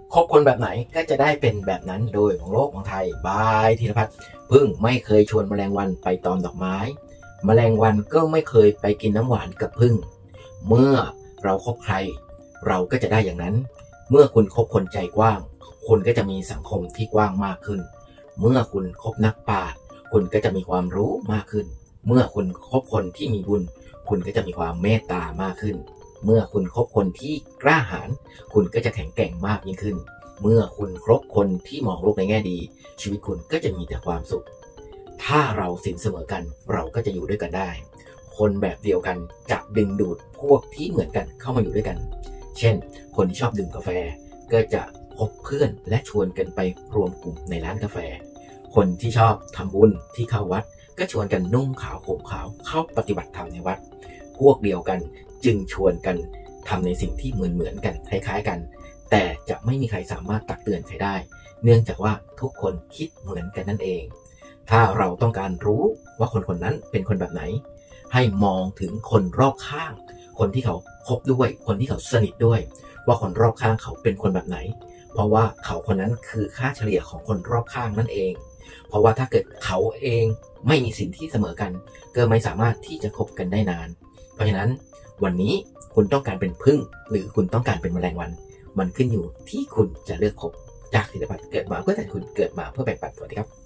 คบคนแบบไหนก็จะได้เป็นแบบนั้นโดยของโลกของไทยบายธีรพัฒน์พึ่งไม่เคยชวนแมลงวันไปตอมดอกไม้แมลงวันก็ไม่เคยไปกินน้ำหวานกับพึ่งเมื่อเราคบใครเราก็จะได้อย่างนั้นเมื่อคุณคบคนใจกว้างคุณก็จะมีสังคมที่กว้างมากขึ้นเมื่อคุณคบนักปราชญ์คุณก็จะมีความรู้มากขึ้นเมื่อคุณคบคนที่มีบุญคุณก็จะมีความเมตตามากขึ้นเมื่อคุณคบคนที่กล้าหาญคุณก็จะแข็งแกร่งมากยิ่งขึ้นเมื่อคุณคบคนที่มองโลกในแง่ดีชีวิตคุณก็จะมีแต่ความสุขถ้าเราสินเสมอกันเราก็จะอยู่ด้วยกันได้คนแบบเดียวกันจะดึงดูดพวกที่เหมือนกันเข้ามาอยู่ด้วยกันเช่นคนที่ชอบดื่มกาแฟก็จะพบเพื่อนและชวนกันไปรวมกลุ่มในร้านกาแฟคนที่ชอบทำบุญที่เข้าวัดก็ชวนกันนุ่งขาวห่มขาวเข้าปฏิบัติธรรมในวัดพวกเดียวกันจึงชวนกันทำในสิ่งที่เหมือนกันคล้ายๆกันแต่จะไม่มีใครสามารถตักเตือนใครได้เนื่องจากว่าทุกคนคิดเหมือนกันนั่นเองถ้าเราต้องการรู้ว่าคนคนนั้นเป็นคนแบบไหนให้มองถึงคนรอบข้างคนที่เขาคบด้วยคนที่เขาสนิทด้วยว่าคนรอบข้างเขาเป็นคนแบบไหนเพราะว่าเขาคนนั้นคือค่าเฉลี่ยของคนรอบข้างนั่นเองเพราะว่าถ้าเกิดเขาเองไม่มีสินที่เสมอกันก็ไม่สามารถที่จะคบกันได้นานเพราะฉะนั้นวันนี้คุณต้องการเป็นผึ้งหรือคุณต้องการเป็นแมลงวันมันขึ้นอยู่ที่คุณจะเลือกคบจากธีรพัฒน์เกิดมาเพื่อแต่คุณเกิดมาเพื่อแบ่งปันสวัสดีครับ